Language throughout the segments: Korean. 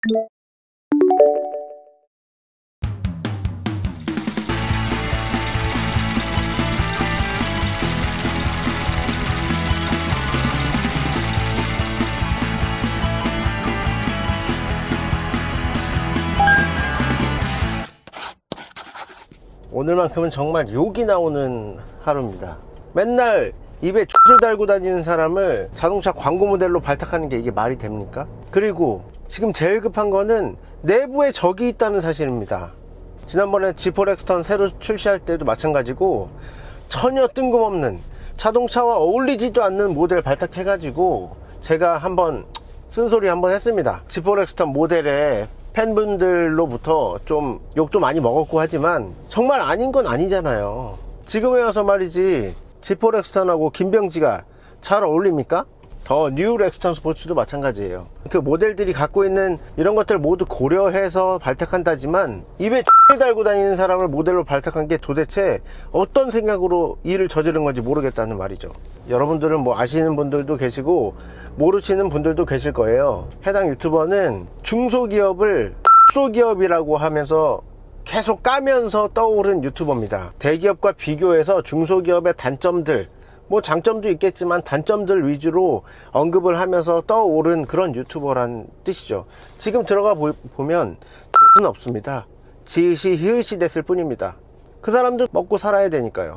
오늘만큼은 정말 욕이 나오는 하루입니다. 맨날 입에 촛을 달고 다니는 사람을 자동차 광고 모델로 발탁하는 게 이게 말이 됩니까? 그리고 지금 제일 급한 거는 내부에 적이 있다는 사실입니다. 지난번에 G4 렉스턴 새로 출시할 때도 마찬가지고 전혀 뜬금없는 자동차와 어울리지도 않는 모델 발탁해가지고 제가 한번 쓴소리 한번 했습니다. G4 렉스턴 모델에 팬분들로부터 좀 욕도 많이 먹었고 하지만 정말 아닌 건 아니잖아요. 지금에 와서 말이지 G4 렉스턴하고 김병지가 잘 어울립니까? 더 뉴 렉스턴 스포츠도 마찬가지예요. 그 모델들이 갖고 있는 이런 것들 모두 고려해서 발탁한다지만 입에 X를 달고 다니는 사람을 모델로 발탁한 게 도대체 어떤 생각으로 일을 저지른 건지 모르겠다는 말이죠. 여러분들은 뭐 아시는 분들도 계시고 모르시는 분들도 계실 거예요. 해당 유튜버는 중소기업을 소기업이라고 하면서 계속 까면서 떠오른 유튜버입니다. 대기업과 비교해서 중소기업의 단점들, 뭐 장점도 있겠지만 단점들 위주로 언급을 하면서 떠오른 그런 유튜버란 뜻이죠. 지금 들어가 보면 돈은 없습니다. 지읒이 히읗이 됐을 뿐입니다. 그 사람도 먹고 살아야 되니까요.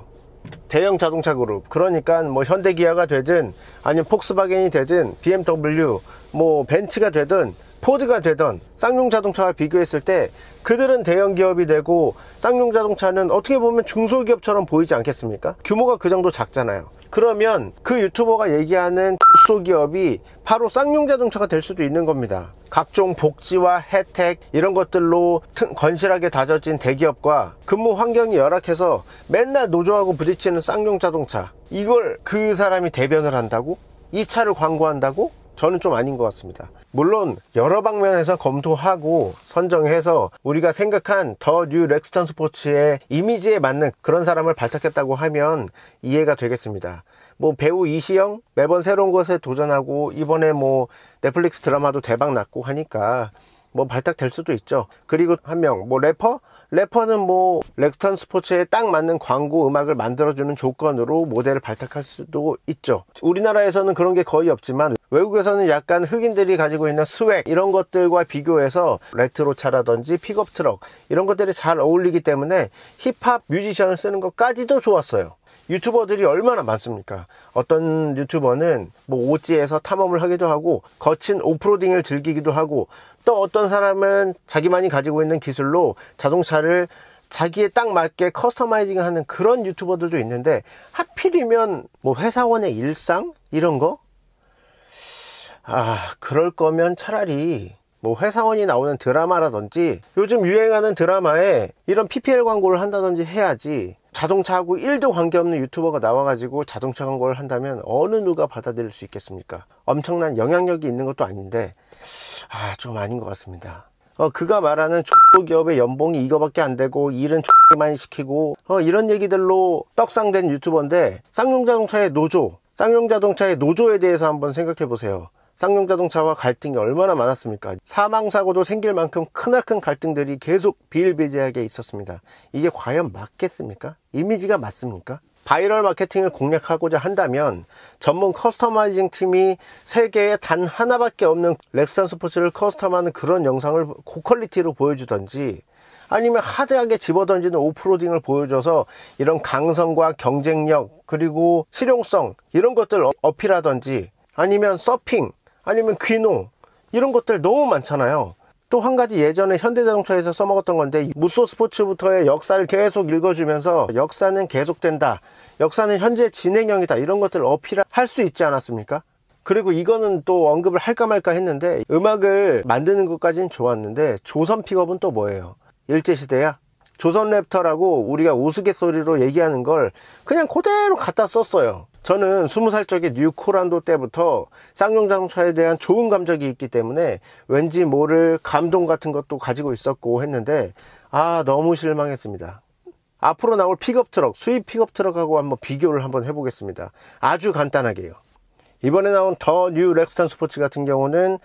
대형 자동차 그룹, 그러니까 뭐 현대기아가 되든 아니면 폭스바겐이 되든 BMW, 뭐 벤츠가 되든 포드가 되든 쌍용 자동차와 비교했을 때 그들은 대형 기업이 되고 쌍용 자동차는 어떻게 보면 중소기업처럼 보이지 않겠습니까? 규모가 그 정도 작잖아요. 그러면 그 유튜버가 얘기하는 중소기업이 바로 쌍용 자동차가 될 수도 있는 겁니다. 각종 복지와 혜택 이런 것들로 건실하게 다져진 대기업과 근무 환경이 열악해서 맨날 노조하고 부딪히는 쌍용 자동차, 이걸 그 사람이 대변을 한다고? 이 차를 광고한다고? 저는 좀 아닌 것 같습니다. 물론 여러 방면에서 검토하고 선정해서 우리가 생각한 더 뉴 렉스턴 스포츠의 이미지에 맞는 그런 사람을 발탁했다고 하면 이해가 되겠습니다. 뭐 배우 이시영 매번 새로운 것에 도전하고 이번에 뭐 넷플릭스 드라마도 대박 났고 하니까 뭐 발탁될 수도 있죠. 그리고 한 명 뭐 래퍼는 뭐 렉스턴 스포츠에 딱 맞는 광고 음악을 만들어주는 조건으로 모델을 발탁할 수도 있죠. 우리나라에서는 그런 게 거의 없지만 외국에서는 약간 흑인들이 가지고 있는 스웩 이런 것들과 비교해서 레트로차라든지 픽업 트럭 이런 것들이 잘 어울리기 때문에 힙합 뮤지션을 쓰는 것까지도 좋았어요. 유튜버들이 얼마나 많습니까? 어떤 유튜버는 뭐 오지에서 탐험을 하기도 하고 거친 오프로딩을 즐기기도 하고, 또 어떤 사람은 자기만이 가지고 있는 기술로 자동차를 자기에 딱 맞게 커스터마이징 하는 그런 유튜버들도 있는데, 하필이면 뭐 회사원의 일상? 이런 거? 그럴 거면 차라리 뭐 회사원이 나오는 드라마라든지 요즘 유행하는 드라마에 이런 PPL 광고를 한다든지 해야지. 자동차하고 1도 관계없는 유튜버가 나와가지고 자동차 광고를 한다면 어느 누가 받아들일 수 있겠습니까? 엄청난 영향력이 있는 것도 아닌데 좀 아닌 것 같습니다. 그가 말하는 중소기업의 연봉이 이거밖에 안 되고 일은 많이 시키고 이런 얘기들로 떡상된 유튜버인데, 쌍용자동차의 노조에 대해서 한번 생각해 보세요. 쌍용자동차와 갈등이 얼마나 많았습니까? 사망사고도 생길 만큼 크나큰 갈등들이 계속 비일비재하게 있었습니다. 이게 과연 맞겠습니까? 이미지가 맞습니까? 바이럴 마케팅을 공략하고자 한다면 전문 커스터마이징 팀이 세계에 단 하나밖에 없는 렉스턴 스포츠를 커스텀하는 그런 영상을 고퀄리티로 보여주던지, 아니면 하드하게 집어던지는 오프로딩을 보여줘서 이런 강성과 경쟁력 그리고 실용성 이런 것들 어필하던지, 아니면 서핑, 아니면 귀농 이런 것들 너무 많잖아요. 또 한 가지, 예전에 현대자동차에서 써먹었던 건데, 무쏘 스포츠부터의 역사를 계속 읽어주면서 역사는 계속된다, 역사는 현재 진행형이다, 이런 것들을 어필할 수 있지 않았습니까? 그리고 이거는 또 언급을 할까 말까 했는데, 음악을 만드는 것까지는 좋았는데 조선 픽업은 또 뭐예요? 일제시대야? 조선 랩터라고 우리가 우스갯소리로 얘기하는 걸 그냥 그대로 갖다 썼어요. 저는 20살 적에 뉴코란도 때부터 쌍용 자동차에 대한 좋은 감정이 있기 때문에 왠지 모를 감동 같은 것도 가지고 있었고 했는데 너무 실망했습니다. 앞으로 나올 픽업 트럭, 수입 픽업 트럭하고 한번 비교를 한번 해보겠습니다. 아주 간단하게요. 이번에 나온 더 뉴 렉스턴 스포츠 같은 경우는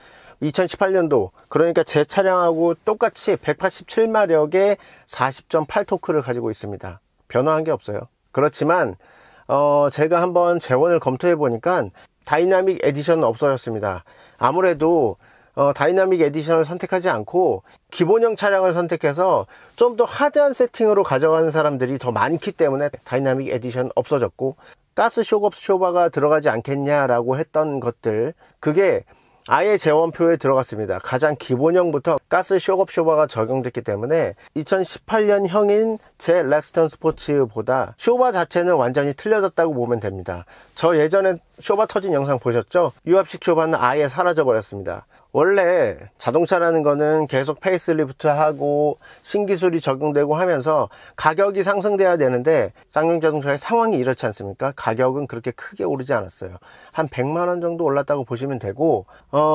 2018년도, 그러니까 제 차량하고 똑같이 187마력의 40.8 토크를 가지고 있습니다. 변화한 게 없어요. 그렇지만 제가 한번 재원을 검토해 보니까 다이나믹 에디션은 없어졌습니다. 아무래도 다이나믹 에디션을 선택하지 않고 기본형 차량을 선택해서 좀 더 하드한 세팅으로 가져가는 사람들이 더 많기 때문에 다이나믹 에디션 없어졌고, 가스 쇼업 쇼바가 들어가지 않겠냐라고 했던 것들, 그게 아예 재원표에 들어갔습니다. 가장 기본형부터 가스 쇼업 쇼바가 적용됐기 때문에 2018년형인 제 렉스턴 스포츠보다 쇼바 자체는 완전히 틀려졌다고 보면 됩니다. 저 예전에 쇼바 터진 영상 보셨죠? 유압식 쇼바는 아예 사라져 버렸습니다. 원래 자동차라는 거는 계속 페이스리프트 하고 신기술이 적용되고 하면서 가격이 상승돼야 되는데, 쌍용 자동차의 상황이 이렇지 않습니까? 가격은 그렇게 크게 오르지 않았어요. 한 100만원 정도 올랐다고 보시면 되고,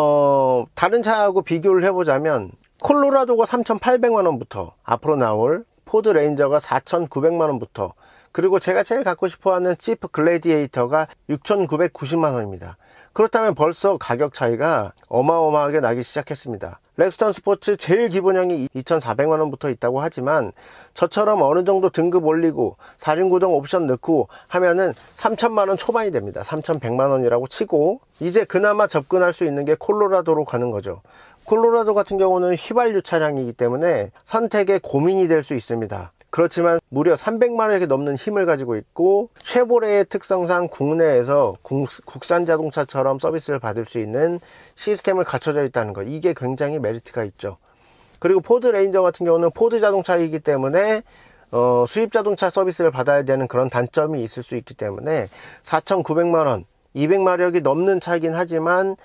다른 차하고 비교를 해보자면 콜로라도가 3,800만원부터 앞으로 나올 포드 레인저가 4,900만원부터, 그리고 제가 제일 갖고 싶어하는 지프 글래디에이터가 6,990만원입니다. 그렇다면 벌써 가격 차이가 어마어마하게 나기 시작했습니다. 렉스턴 스포츠 제일 기본형이 2,400만원부터 있다고 하지만, 저처럼 어느 정도 등급 올리고 4륜 구동 옵션 넣고 하면은 3,000만원 초반이 됩니다. 3,100만원이라고 치고, 이제 그나마 접근할 수 있는 게 콜로라도로 가는 거죠. 콜로라도 같은 경우는 휘발유 차량이기 때문에 선택에 고민이 될 수 있습니다. 그렇지만 무려 300마력이 넘는 힘을 가지고 있고, 쉐보레의 특성상 국내에서 국산 자동차처럼 서비스를 받을 수 있는 시스템을 갖춰져 있다는 것, 이게 굉장히 메리트가 있죠. 그리고 포드 레인저 같은 경우는 포드 자동차이기 때문에 수입 자동차 서비스를 받아야 되는 그런 단점이 있을 수 있기 때문에 4,900만원, 200마력이 넘는 차이긴 하지만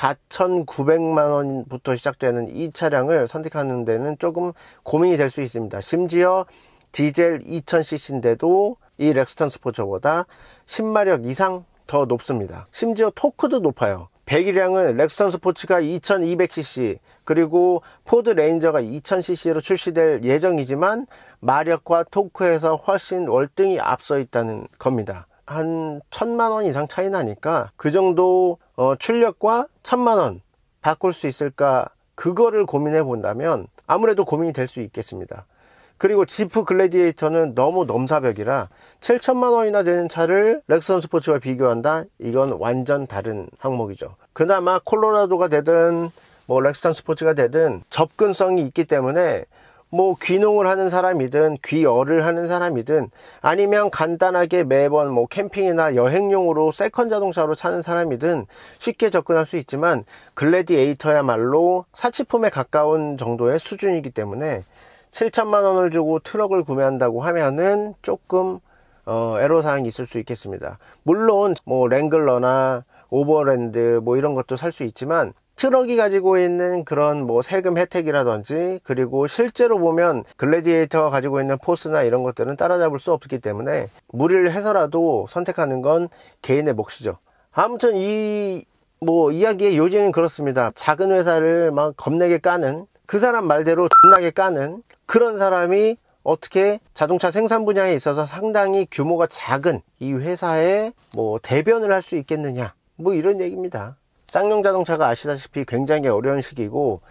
4,900만원부터 시작되는 이 차량을 선택하는 데는 조금 고민이 될 수 있습니다. 심지어 디젤 2000cc인데도 이 렉스턴 스포츠보다 10마력 이상 더 높습니다. 심지어 토크도 높아요. 배기량은 렉스턴 스포츠가 2200cc, 그리고 포드 레인저가 2000cc로 출시될 예정이지만 마력과 토크에서 훨씬 월등히 앞서 있다는 겁니다. 한 1,000만원 이상 차이 나니까 그 정도 출력과 1,000만원 바꿀 수 있을까, 그거를 고민해 본다면 아무래도 고민이 될 수 있겠습니다. 그리고 지프 글래디에이터는 너무 넘사벽이라 7,000만원이나 되는 차를 렉스턴 스포츠와 비교한다? 이건 완전 다른 항목이죠. 그나마 콜로라도가 되든 뭐 렉스턴 스포츠가 되든 접근성이 있기 때문에, 뭐 귀농을 하는 사람이든 귀어를 하는 사람이든 아니면 간단하게 매번 뭐 캠핑이나 여행용으로 세컨 자동차로 차는 사람이든 쉽게 접근할 수 있지만, 글래디에이터야말로 사치품에 가까운 정도의 수준이기 때문에 7,000만원을 주고 트럭을 구매한다고 하면은 조금 애로사항이 있을 수 있겠습니다. 물론 뭐 랭글러나 오버랜드 뭐 이런 것도 살 수 있지만, 트럭이 가지고 있는 그런 뭐 세금 혜택이라든지, 그리고 실제로 보면 글래디에이터가 가지고 있는 포스나 이런 것들은 따라잡을 수 없기 때문에 무리를 해서라도 선택하는 건 개인의 몫이죠. 아무튼 이 이야기의 요지는 그렇습니다. 작은 회사를 막 겁내게 까는, 그 사람 말대로 존나게 까는 그런 사람이 어떻게 자동차 생산 분야에 있어서 상당히 규모가 작은 이 회사의 대변을 할 수 있겠느냐, 이런 얘기입니다. 쌍용 자동차가 아시다시피 굉장히 어려운 시기고,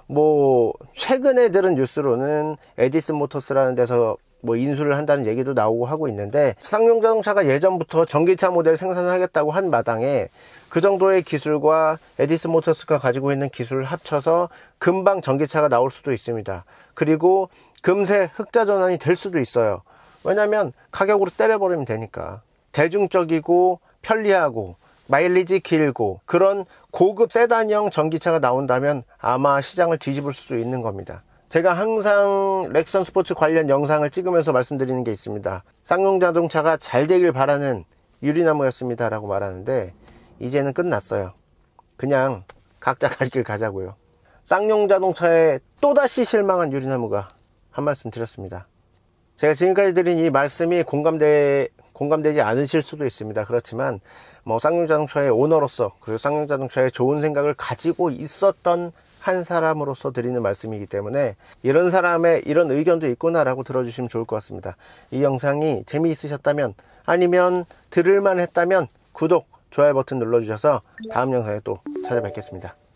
최근에 들은 뉴스로는 에디슨 모터스라는 데서 인수를 한다는 얘기도 나오고 하고 있는데, 쌍용 자동차가 예전부터 전기차 모델 생산하겠다고 한 마당에 그 정도의 기술과 에디슨 모터스가 가지고 있는 기술을 합쳐서 금방 전기차가 나올 수도 있습니다. 그리고 금세 흑자 전환이 될 수도 있어요. 왜냐면 가격으로 때려버리면 되니까. 대중적이고 편리하고 마일리지 길고 그런 고급 세단형 전기차가 나온다면 아마 시장을 뒤집을 수도 있는 겁니다. 제가 항상 렉선 스포츠 관련 영상을 찍으면서 말씀드리는 게 있습니다. 쌍용 자동차가 잘 되길 바라는 유리나무였습니다 라고 말하는데, 이제는 끝났어요. 그냥 각자 갈 길 가자고요. 쌍용 자동차에 또다시 실망한 유리나무가 한 말씀 드렸습니다. 제가 지금까지 드린 이 말씀이 공감되지 않으실 수도 있습니다. 그렇지만 쌍용 자동차의 오너로서, 그리고 쌍용 자동차의 좋은 생각을 가지고 있었던 한 사람으로서 드리는 말씀이기 때문에 이런 사람의 이런 의견도 있구나라고 들어주시면 좋을 것 같습니다. 이 영상이 재미있으셨다면, 아니면 들을만 했다면 구독, 좋아요 버튼 눌러주셔서 다음 영상에 또 찾아뵙겠습니다.